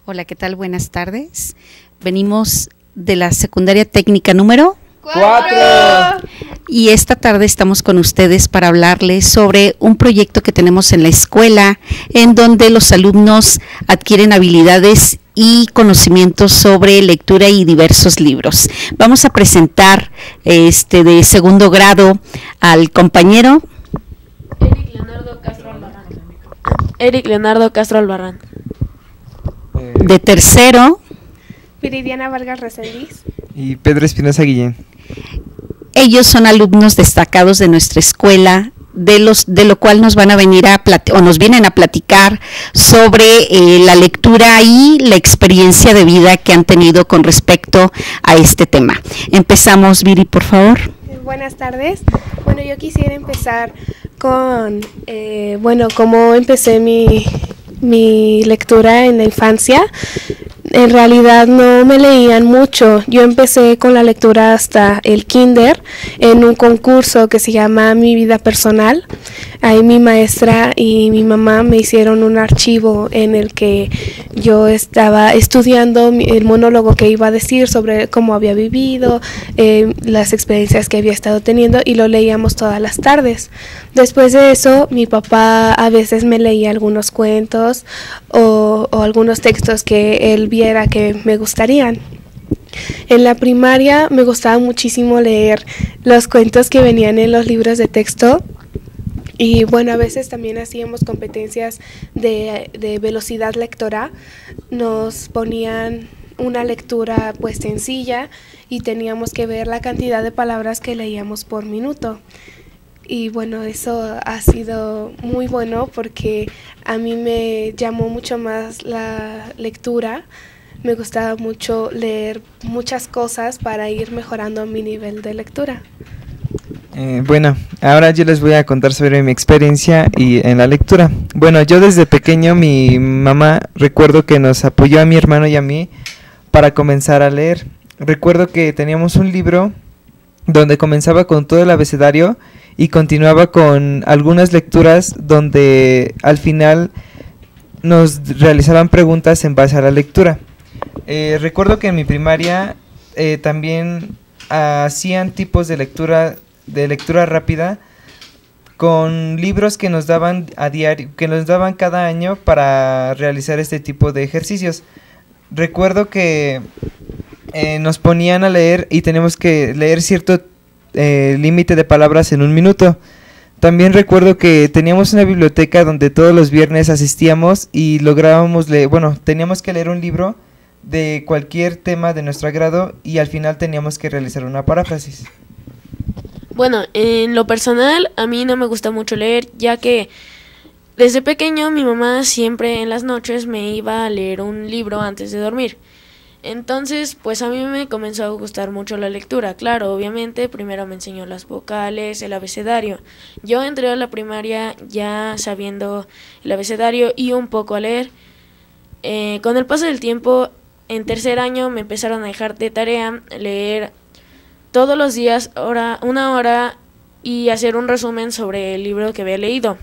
Hola, ¿qué tal? Buenas tardes. Venimos de la secundaria técnica número 4. Y esta tarde estamos con ustedes para hablarles sobre un proyecto que tenemos en la escuela, en donde los alumnos adquieren habilidades y conocimientos sobre lectura y diversos libros. Vamos a presentar de segundo grado al compañero Eric Leonardo Castro Albarrán. De tercero, Viridiana Vargas Resendiz. Y Pedro Espinosa Guillén. Ellos son alumnos destacados de nuestra escuela, de lo cual nos van a venir nos vienen a platicar sobre la lectura y la experiencia de vida que han tenido con respecto a este tema. Empezamos, Viri, por favor. Buenas tardes. Bueno, yo quisiera empezar con, cómo empecé mi lectura en la infancia. En realidad no me leían mucho. Yo empecé con la lectura hasta el kinder en un concurso que se llama Mi Vida Personal. Ahí mi maestra y mi mamá me hicieron un archivo en el que yo estaba estudiando el monólogo que iba a decir sobre cómo había vivido, las experiencias que había estado teniendo, y lo leíamos todas las tardes. Después de eso, mi papá a veces me leía algunos cuentos o algunos textos que él viera que me gustarían. En la primaria me gustaba muchísimo leer los cuentos que venían en los libros de texto. Y bueno, a veces también hacíamos competencias de velocidad lectora. Nos ponían una lectura pues sencilla y teníamos que ver la cantidad de palabras que leíamos por minuto. Y bueno, eso ha sido muy bueno porque a mí me llamó mucho más la lectura. Me gustaba mucho leer muchas cosas para ir mejorando mi nivel de lectura. Bueno, ahora yo les voy a contar sobre mi experiencia en la lectura. Bueno, yo desde pequeño, mi mamá recuerdo que nos apoyó a mi hermano y a mí para comenzar a leer. Recuerdo que teníamos un libro donde comenzaba con todo el abecedario y continuaba con algunas lecturas donde al final nos realizaban preguntas en base a la lectura. Recuerdo que en mi primaria también hacían tipos de lectura rápida con libros que nos daban a diario, que nos daban cada año para realizar este tipo de ejercicios. Recuerdo que nos ponían a leer y teníamos que leer cierto límite de palabras en un minuto. También recuerdo que teníamos una biblioteca donde todos los viernes asistíamos y lográbamos teníamos que leer un libro de cualquier tema de nuestro agrado y al final teníamos que realizar una paráfrasis. Bueno, en lo personal a mí no me gusta mucho leer, ya que desde pequeño mi mamá siempre en las noches me iba a leer un libro antes de dormir. Entonces, pues a mí me comenzó a gustar mucho la lectura. Claro, obviamente, primero me enseñó las vocales, el abecedario. Yo entré a la primaria ya sabiendo el abecedario y un poco a leer. Con el paso del tiempo, en tercer año me empezaron a dejar de tarea leer todos los días una hora y hacer un resumen sobre el libro que había leído.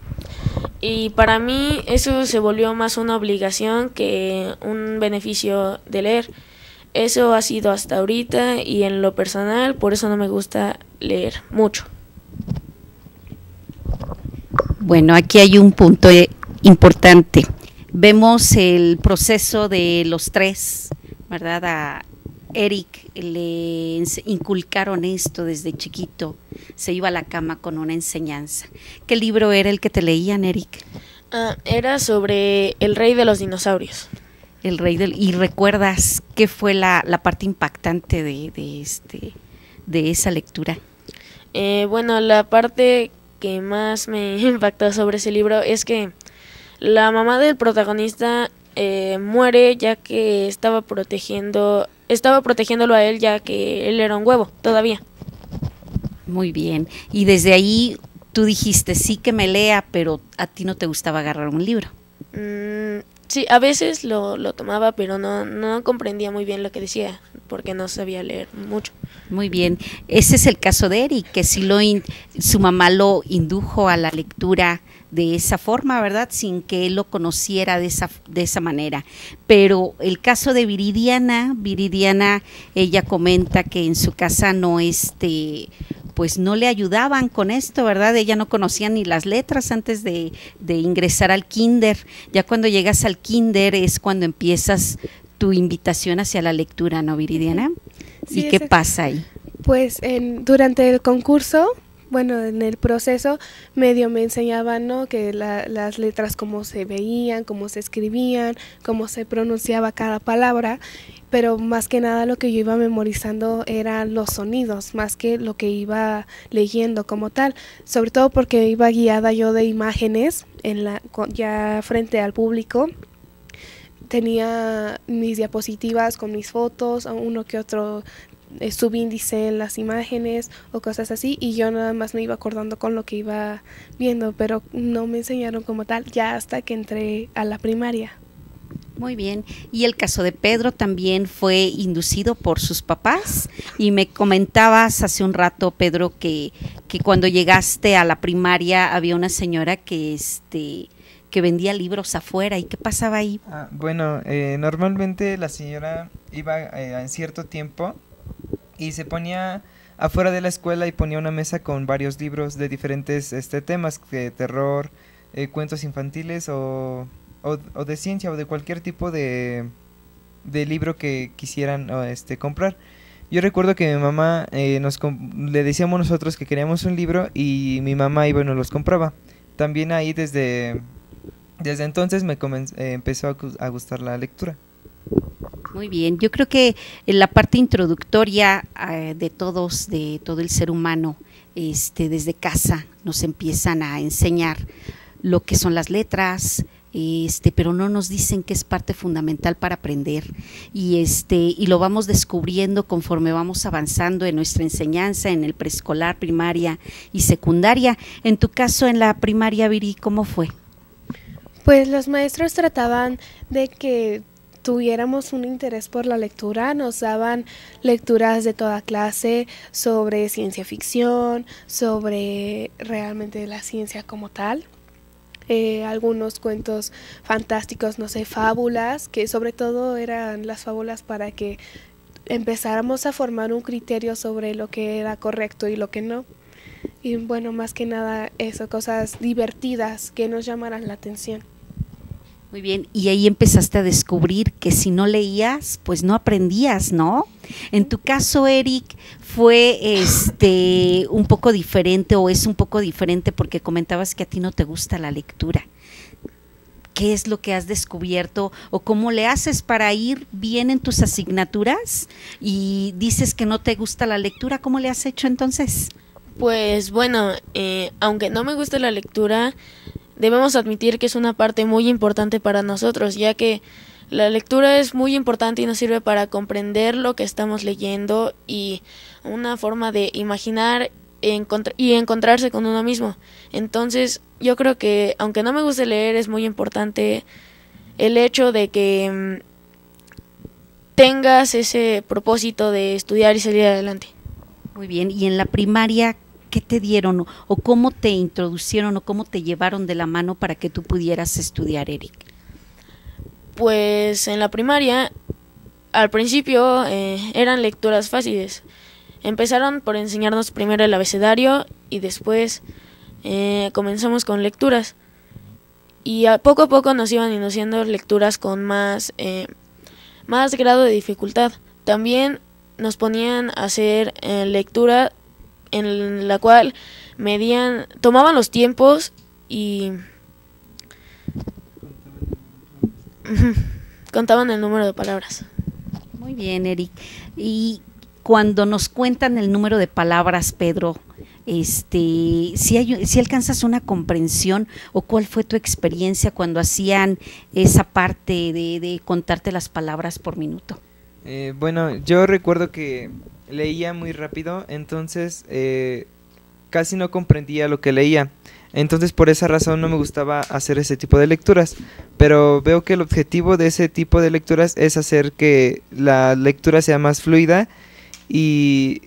Y para mí eso se volvió más una obligación que un beneficio de leer. Eso ha sido hasta ahorita y en lo personal por eso no me gusta leer mucho. Bueno, aquí hay un punto importante. Vemos el proceso de los tres, ¿verdad? A Eric le inculcaron esto desde chiquito, se iba a la cama con una enseñanza. ¿Qué libro era el que te leían, Eric? Era sobre el rey de los dinosaurios. ¿Y recuerdas qué fue la parte impactante de esa lectura? Bueno, la parte que más me impactó sobre ese libro es que la mamá del protagonista muere ya que estaba protegiéndolo a él, ya que él era un huevo todavía. Muy bien. Y desde ahí tú dijiste sí que me lea, pero a ti no te gustaba agarrar un libro. Sí, a veces lo tomaba, pero no comprendía muy bien lo que decía. porque no sabía leer mucho. Muy bien, ese es el caso de Eric, que sí su mamá lo indujo a la lectura de esa forma, ¿verdad? Sin que él lo conociera de esa manera. Pero el caso de Viridiana, ella comenta que en su casa no pues no le ayudaban con esto, ¿verdad? Ella no conocía ni las letras antes de ingresar al kinder. Ya cuando llegas al kinder es cuando empiezas tu invitación hacia la lectura, ¿no, Viridiana? Sí, ¿y qué pasa ahí? Pues durante el concurso, bueno, en el proceso medio me enseñaban, ¿no?, que las letras, cómo se veían, cómo se escribían, cómo se pronunciaba cada palabra, pero más que nada lo que yo iba memorizando eran los sonidos, más que lo que iba leyendo como tal, sobre todo porque iba guiada yo de imágenes ya frente al público. Tenía mis diapositivas con mis fotos, uno que otro subíndice en las imágenes o cosas así, y yo nada más me iba acordando con lo que iba viendo, pero no me enseñaron como tal ya hasta que entré a la primaria. Muy bien, y el caso de Pedro también fue inducido por sus papás, y me comentabas hace un rato, Pedro, que cuando llegaste a la primaria había una señora que vendía libros afuera. ¿Y qué pasaba ahí? Bueno, normalmente la señora iba en cierto tiempo y se ponía afuera de la escuela y ponía una mesa con varios libros de diferentes temas, de terror, cuentos infantiles o de ciencia o de cualquier tipo de libro que quisieran comprar. Yo recuerdo que mi mamá le decíamos nosotros que queríamos un libro y mi mamá iba y nos los compraba. También ahí desde entonces me empezó a gustar la lectura. Muy bien, yo creo que en la parte introductoria de todo el ser humano, desde casa nos empiezan a enseñar lo que son las letras, pero no nos dicen que es parte fundamental para aprender, y lo vamos descubriendo conforme vamos avanzando en nuestra enseñanza en el preescolar, primaria y secundaria. En tu caso, en la primaria, Viri, ¿cómo fue? Pues los maestros trataban de que tuviéramos un interés por la lectura, nos daban lecturas de toda clase sobre ciencia ficción, sobre realmente la ciencia como tal, algunos cuentos fantásticos, no sé, fábulas, que sobre todo eran las fábulas para que empezáramos a formar un criterio sobre lo que era correcto y lo que no. Y bueno, más que nada eso, cosas divertidas que nos llamaran la atención. Muy bien, y ahí empezaste a descubrir que si no leías, pues no aprendías, ¿no? En tu caso, Eric, fue un poco diferente, o es un poco diferente, porque comentabas que a ti no te gusta la lectura. ¿Qué es lo que has descubierto o cómo le haces para ir bien en tus asignaturas? Y dices que no te gusta la lectura, ¿cómo le has hecho entonces? Pues bueno, aunque no me guste la lectura, debemos admitir que es una parte muy importante para nosotros, ya que la lectura es muy importante y nos sirve para comprender lo que estamos leyendo y una forma de imaginar y encontrarse con uno mismo. Entonces, yo creo que aunque no me guste leer, es muy importante el hecho de que tengas ese propósito de estudiar y salir adelante. Muy bien, y en la primaria, ¿qué te dieron o cómo te introducieron o cómo te llevaron de la mano para que tú pudieras estudiar, Eric? Pues en la primaria, al principio eran lecturas fáciles. Empezaron por enseñarnos primero el abecedario y después comenzamos con lecturas. Y a poco nos iban induciendo lecturas con más grado de dificultad. También nos ponían a hacer lectura en la cual tomaban los tiempos y contaban el número de palabras. Muy bien, Eric. Y cuando nos cuentan el número de palabras, Pedro, si alcanzas una comprensión, o cuál fue tu experiencia cuando hacían esa parte de contarte las palabras por minuto. Bueno, yo recuerdo que leía muy rápido, entonces casi no comprendía lo que leía. Entonces por esa razón no me gustaba hacer ese tipo de lecturas, pero veo que el objetivo de ese tipo de lecturas es hacer que la lectura sea más fluida y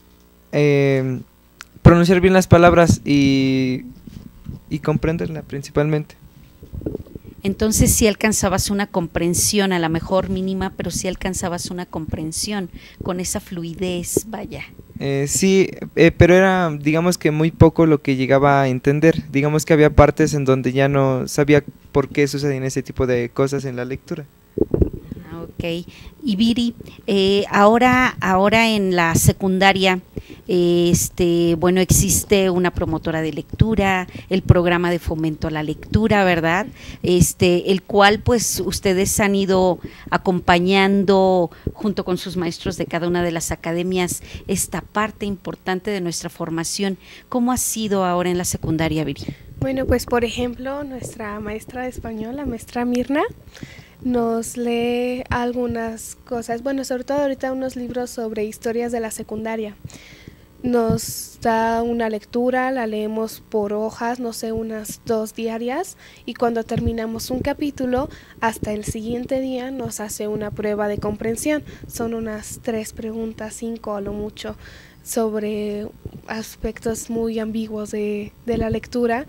pronunciar bien las palabras y comprenderla principalmente. Entonces sí alcanzabas una comprensión, a lo mejor mínima, pero sí alcanzabas una comprensión con esa fluidez, vaya. Sí, pero era, digamos que muy poco lo que llegaba a entender. Digamos que había partes en donde ya no sabía por qué sucedían ese tipo de cosas en la lectura. Ok. Y Viri, ahora en la secundaria, bueno, existe una promotora de lectura, el programa de fomento a la lectura, ¿verdad? El cual pues ustedes han ido acompañando junto con sus maestros de cada una de las academias esta parte importante de nuestra formación. ¿Cómo ha sido ahora en la secundaria, Viri? Bueno, pues por ejemplo, nuestra maestra de español, la maestra Mirna, nos lee algunas cosas, bueno, sobre todo ahorita unos libros sobre historias de la secundaria. Nos da una lectura, la leemos por hojas, no sé, unas 2 diarias, y cuando terminamos un capítulo, hasta el siguiente día nos hace una prueba de comprensión. Son unas 3 preguntas, 5 a lo mucho, sobre aspectos muy ambiguos de la lectura.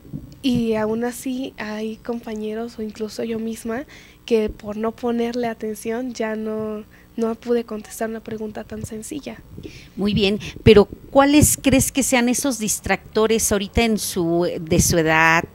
Y aún así hay compañeros o incluso yo misma que por no ponerle atención ya no pude contestar una pregunta tan sencilla. Muy bien, pero ¿cuáles crees que sean esos distractores ahorita de su edad,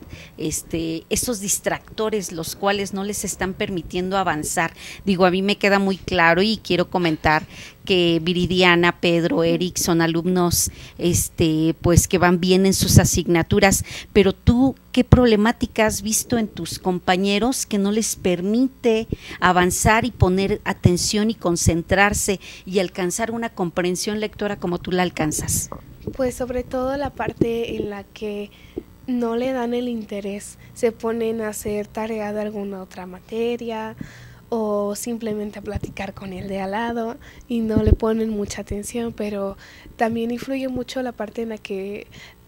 esos distractores los cuales no les están permitiendo avanzar? Digo, a mí me queda muy claro y quiero comentar que Viridiana, Pedro, Eric son alumnos pues que van bien en sus asignaturas, pero tú, ¿qué problemática has visto en tus compañeros que no les permite avanzar y poner atención y concentrarse y alcanzar una comprensión lectora como tú la alcanzas? Pues sobre todo la parte en la que no le dan el interés, se ponen a hacer tarea de alguna otra materia o simplemente a platicar con el de al lado y no le ponen mucha atención, pero también influye mucho la parte en la que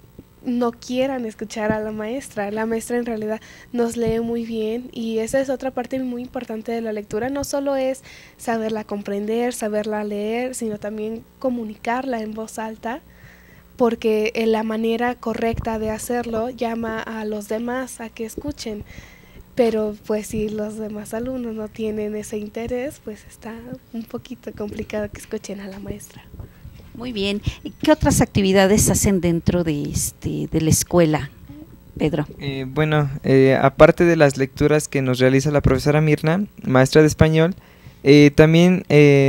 no quieran escuchar a la maestra. La maestra en realidad nos lee muy bien y esa es otra parte muy importante de la lectura. No solo es saberla comprender, saberla leer, sino también comunicarla en voz alta, porque la manera correcta de hacerlo llama a los demás a que escuchen. Pero pues si los demás alumnos no tienen ese interés, pues está un poquito complicado que escuchen a la maestra. Muy bien. ¿Qué otras actividades hacen dentro de la escuela, Pedro? Bueno, aparte de las lecturas que nos realiza la profesora Mirna, maestra de español, también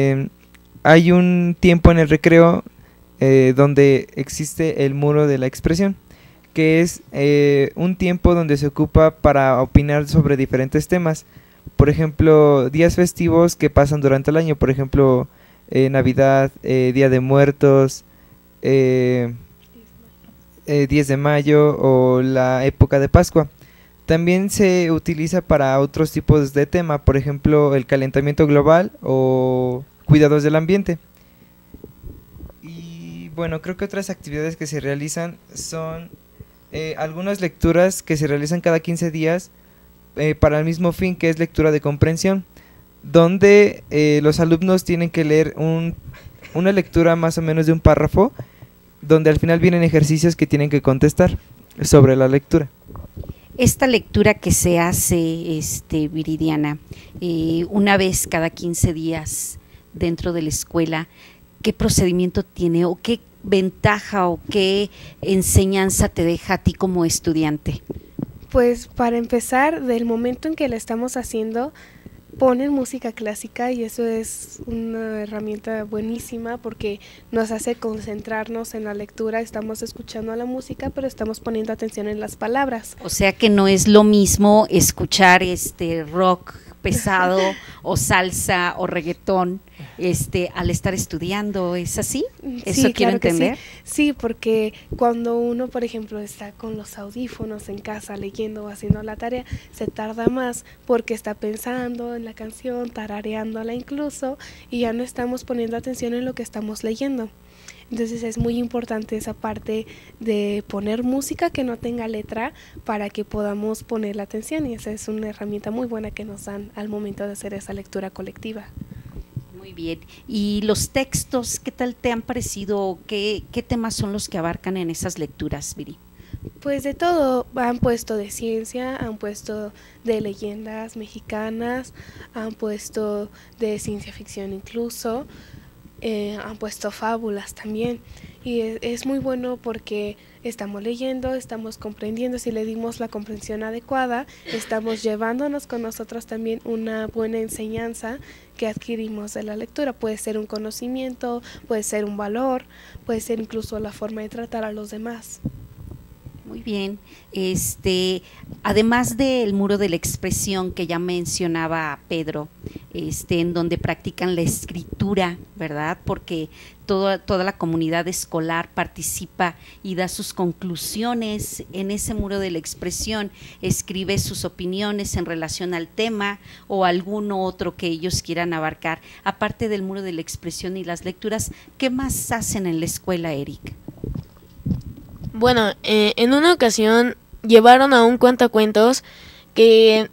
hay un tiempo en el recreo donde existe el muro de la expresión, que es un tiempo donde se ocupa para opinar sobre diferentes temas. Por ejemplo, días festivos que pasan durante el año, por ejemplo, Navidad, Día de Muertos, 10 de mayo o la época de Pascua. También se utiliza para otros tipos de tema, por ejemplo, el calentamiento global o cuidados del ambiente. Y bueno, creo que otras actividades que se realizan son algunas lecturas que se realizan cada 15 días para el mismo fin, que es lectura de comprensión, donde los alumnos tienen que leer una lectura más o menos de un párrafo, donde al final vienen ejercicios que tienen que contestar sobre la lectura. Esta lectura que se hace, Viridiana, una vez cada 15 días dentro de la escuela, ¿qué procedimiento tiene o qué ventaja o qué enseñanza te deja a ti como estudiante? Pues para empezar, del momento en que la estamos haciendo, ponen música clásica y eso es una herramienta buenísima porque nos hace concentrarnos en la lectura. Estamos escuchando la música, pero estamos poniendo atención en las palabras. O sea que no es lo mismo escuchar rock pesado o salsa o reggaetón al estar estudiando, ¿es así? ¿Eso Sí, quiero claro que entender? sí, porque cuando uno, por ejemplo, está con los audífonos en casa leyendo o haciendo la tarea, se tarda más porque está pensando en la canción, tarareándola incluso, y ya no estamos poniendo atención en lo que estamos leyendo. Entonces es muy importante esa parte de poner música que no tenga letra para que podamos poner la atención, y esa es una herramienta muy buena que nos dan al momento de hacer esa lectura colectiva. Muy bien. ¿Y los textos, qué tal te han parecido? ¿Qué temas son los que abarcan en esas lecturas, Viri? Pues de todo, han puesto de ciencia, han puesto de leyendas mexicanas, han puesto de ciencia ficción incluso, han puesto fábulas también, y es muy bueno porque estamos leyendo, estamos comprendiendo, si le dimos la comprensión adecuada, estamos llevándonos con nosotros también una buena enseñanza que adquirimos de la lectura. Puede ser un conocimiento, puede ser un valor, puede ser incluso la forma de tratar a los demás. Muy bien. Además del muro de la expresión que ya mencionaba Pedro, en donde practican la escritura, ¿verdad? Porque toda la comunidad escolar participa y da sus conclusiones en ese muro de la expresión, escribe sus opiniones en relación al tema o alguno otro que ellos quieran abarcar. Aparte del muro de la expresión y las lecturas, ¿qué más hacen en la escuela, Eric? Bueno, en una ocasión llevaron a un cuentacuentos que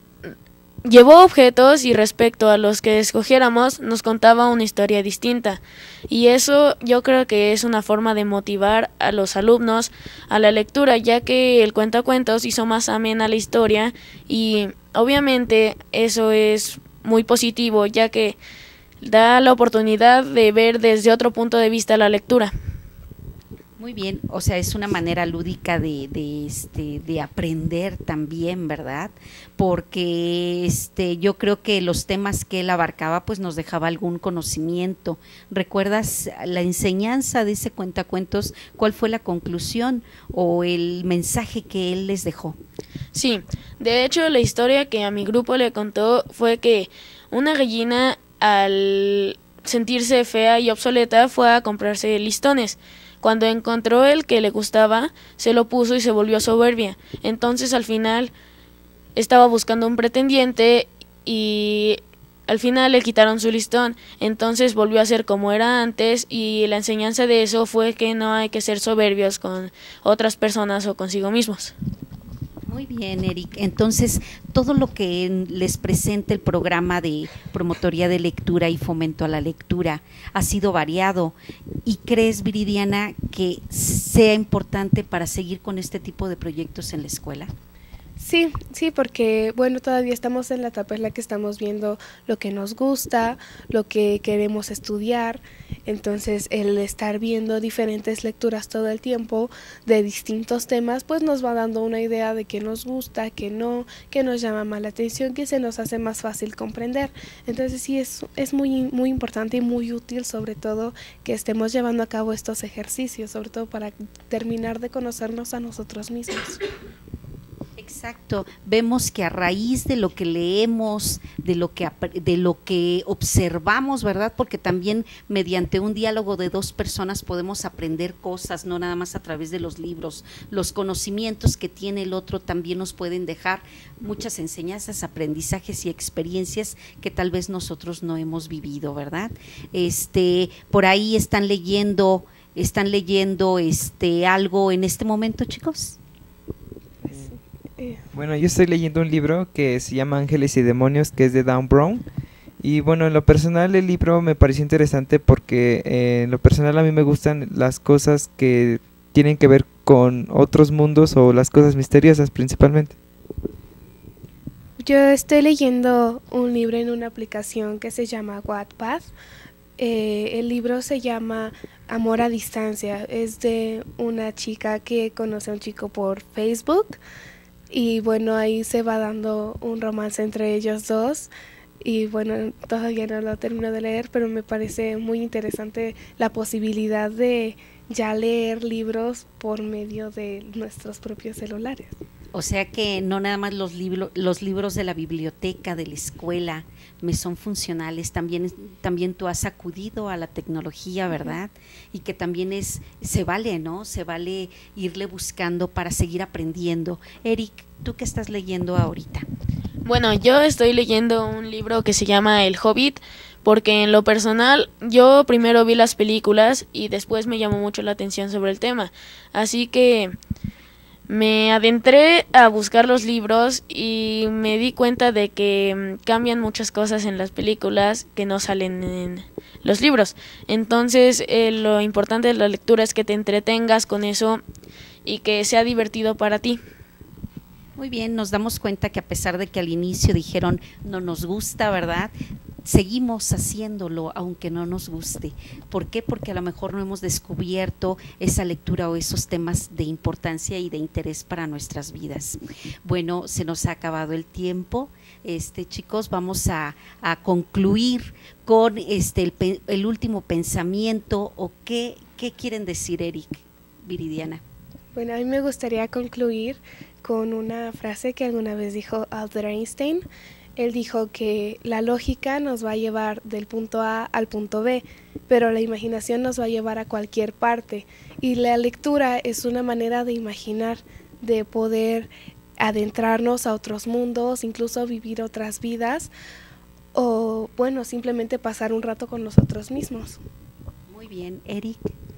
llevó objetos y respecto a los que escogiéramos nos contaba una historia distinta, y eso yo creo que es una forma de motivar a los alumnos a la lectura, ya que el cuentacuentos hizo más amena la historia, y obviamente eso es muy positivo, ya que da la oportunidad de ver desde otro punto de vista la lectura. Muy bien, o sea, es una manera lúdica de aprender también, ¿verdad? Porque yo creo que los temas que él abarcaba pues nos dejaba algún conocimiento. ¿Recuerdas la enseñanza de ese cuentacuentos? ¿Cuál fue la conclusión o el mensaje que él les dejó? Sí, de hecho la historia que a mi grupo le contó fue que una gallina, al sentirse fea y obsoleta, fue a comprarse listones. Cuando encontró el que le gustaba, se lo puso y se volvió soberbia. Entonces al final estaba buscando un pretendiente y al final le quitaron su listón. Entonces volvió a ser como era antes, y la enseñanza de eso fue que no hay que ser soberbios con otras personas o consigo mismos. Muy bien, Eric. Entonces, todo lo que les presenta el programa de promotoría de lectura y fomento a la lectura ha sido variado. ¿Y crees, Viridiana, que sea importante para seguir con este tipo de proyectos en la escuela? Sí, porque bueno, todavía estamos en la etapa en la que estamos viendo lo que nos gusta, lo que queremos estudiar. Entonces el estar viendo diferentes lecturas todo el tiempo de distintos temas pues nos va dando una idea de qué nos gusta, qué no, qué nos llama más la atención, qué se nos hace más fácil comprender. Entonces sí, es muy importante y muy útil, sobre todo que estemos llevando a cabo estos ejercicios, sobre todo para terminar de conocernos a nosotros mismos. Exacto, vemos que a raíz de lo que leemos, de lo que observamos, ¿verdad? Porque también mediante un diálogo de dos personas podemos aprender cosas, no nada más a través de los libros. Los conocimientos que tiene el otro también nos pueden dejar muchas enseñanzas, aprendizajes y experiencias que tal vez nosotros no hemos vivido, ¿verdad? Por ahí están leyendo algo en este momento, chicos. Bueno, yo estoy leyendo un libro que se llama Ángeles y Demonios, que es de Dan Brown. Y bueno, en lo personal el libro me pareció interesante porque en lo personal a mí me gustan las cosas que tienen que ver con otros mundos o las cosas misteriosas principalmente. Yo estoy leyendo un libro en una aplicación que se llama Wattpad. El libro se llama Amor a Distancia. Es de una chica que conoce a un chico por Facebook. Y bueno, ahí se va dando un romance entre ellos dos. Y bueno, todavía no lo termino de leer, pero me parece muy interesante la posibilidad de ya leer libros por medio de nuestros propios celulares. O sea que no nada más los libros de la biblioteca, de la escuela, me son funcionales, también tú has acudido a la tecnología, ¿verdad? Y que también se vale, ¿no? Se vale irle buscando para seguir aprendiendo. Eric, ¿tú qué estás leyendo ahorita? Bueno, yo estoy leyendo un libro que se llama El Hobbit, porque en lo personal yo primero vi las películas y después me llamó mucho la atención sobre el tema. Así que me adentré a buscar los libros y me di cuenta de que cambian muchas cosas en las películas que no salen en los libros. Entonces, lo importante de la lectura es que te entretengas con eso y que sea divertido para ti. Muy bien, nos damos cuenta que a pesar de que al inicio dijeron no nos gusta, ¿verdad? Seguimos haciéndolo aunque no nos guste. ¿Por qué? Porque a lo mejor no hemos descubierto esa lectura o esos temas de importancia y de interés para nuestras vidas. Bueno, se nos ha acabado el tiempo. Chicos, vamos a concluir con el último pensamiento o qué quieren decir, Eric, Viridiana. Bueno, a mí me gustaría concluir con una frase que alguna vez dijo Albert Einstein. Él dijo que la lógica nos va a llevar del punto A al punto B, pero la imaginación nos va a llevar a cualquier parte. Y la lectura es una manera de imaginar, de poder adentrarnos a otros mundos, incluso vivir otras vidas, o bueno, simplemente pasar un rato con nosotros mismos. Muy bien, Eric.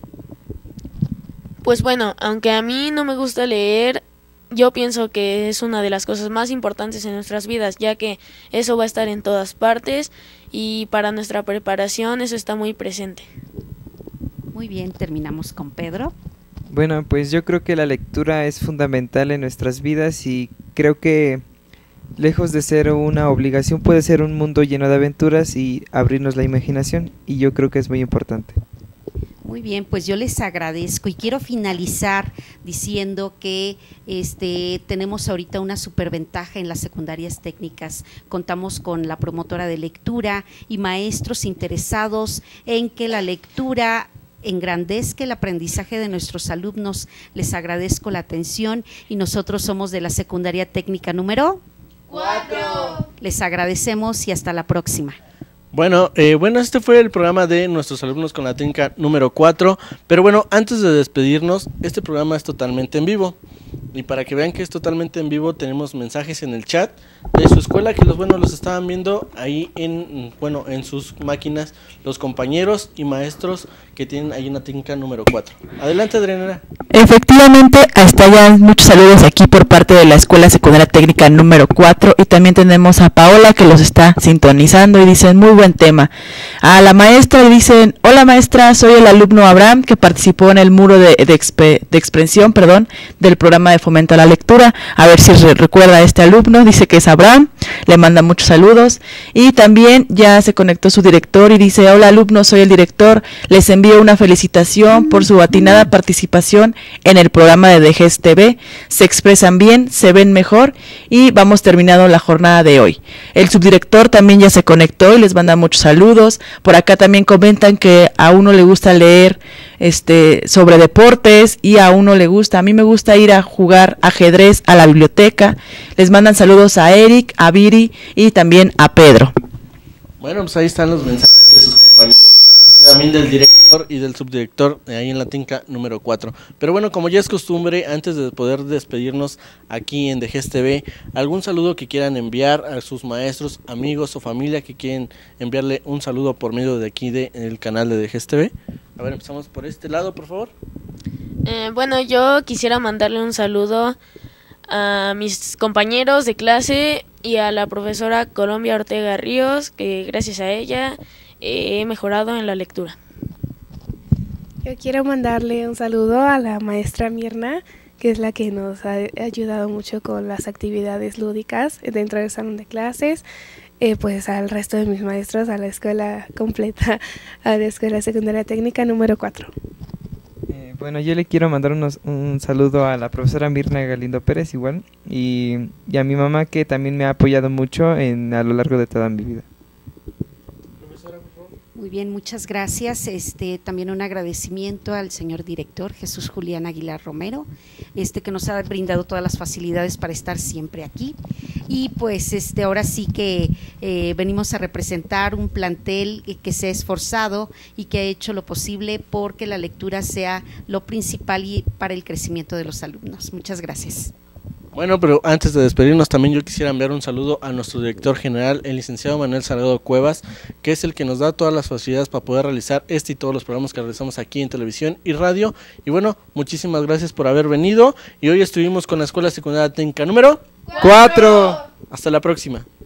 Pues bueno, aunque a mí no me gusta leer, yo pienso que es una de las cosas más importantes en nuestras vidas, ya que eso va a estar en todas partes y para nuestra preparación eso está muy presente. Muy bien, terminamos con Pedro. Bueno, pues yo creo que la lectura es fundamental en nuestras vidas y creo que lejos de ser una obligación puede ser un mundo lleno de aventuras y abrirnos la imaginación, y yo creo que es muy importante. Muy bien, pues yo les agradezco y quiero finalizar diciendo que tenemos ahorita una superventaja en las secundarias técnicas. Contamos con la promotora de lectura y maestros interesados en que la lectura engrandezca el aprendizaje de nuestros alumnos. Les agradezco la atención y nosotros somos de la secundaria técnica número 4. Les agradecemos y hasta la próxima. Bueno, este fue el programa de nuestros alumnos con la técnica número 4, pero bueno, antes de despedirnos, este programa es totalmente en vivo, y para que vean que es totalmente en vivo, tenemos mensajes en el chat de su escuela que los estaban viendo ahí en sus máquinas, los compañeros y maestros que tienen ahí una técnica número 4. Adelante, Adriana. Efectivamente, hasta allá muchos saludos aquí por parte de la Escuela Secundaria Técnica número 4, y también tenemos a Paola que los está sintonizando y dicen muy buen tema. A la maestra le dicen: hola maestra, soy el alumno Abraham que participó en el muro de expresión del programa de fomento a la lectura. A ver si recuerda a este alumno, dice que es Abraham, le manda muchos saludos. Y también ya se conectó su director y dice: hola alumno, soy el director, les envío una felicitación por su atinada participación en el programa de DGES TV, se expresan bien, se ven mejor y vamos terminando la jornada de hoy. El subdirector también ya se conectó y les manda muchos saludos. Por acá también comentan que a uno le gusta leer sobre deportes y a uno le gusta, a mí me gusta ir a jugar ajedrez a la biblioteca. Les mandan saludos a Eric, a Viri y también a Pedro. Bueno, pues ahí están los mensajes de sus compañeros y también del director y del subdirector ahí en la técnica número 4. Pero bueno, como ya es costumbre, antes de poder despedirnos aquí en DGES TV, algún saludo que quieran enviar a sus maestros, amigos o familia que quieren enviarle un saludo por medio de aquí del canal de DGES TV. A ver, empezamos por este lado, por favor. Bueno, yo quisiera mandarle un saludo a mis compañeros de clase y a la profesora Colombia Ortega Ríos, que gracias a ella he mejorado en la lectura. Yo quiero mandarle un saludo a la maestra Mirna, que es la que nos ha ayudado mucho con las actividades lúdicas dentro del salón de clases, pues al resto de mis maestros, a la escuela completa, a la Escuela Secundaria Técnica número 4. Bueno, yo le quiero mandar un saludo a la profesora Mirna Galindo Pérez igual, y a mi mamá, que también me ha apoyado mucho a lo largo de toda mi vida. Muy bien, muchas gracias. También un agradecimiento al señor director Jesús Julián Aguilar Romero, que nos ha brindado todas las facilidades para estar siempre aquí. Y pues ahora sí que venimos a representar un plantel que se ha esforzado y que ha hecho lo posible porque la lectura sea lo principal y para el crecimiento de los alumnos. Muchas gracias. Bueno, pero antes de despedirnos también yo quisiera enviar un saludo a nuestro director general, el licenciado Manuel Salgado Cuevas, que es el que nos da todas las facilidades para poder realizar este y todos los programas que realizamos aquí en televisión y radio. Y bueno, muchísimas gracias por haber venido y hoy estuvimos con la Escuela Secundaria Técnica número 4. Hasta la próxima.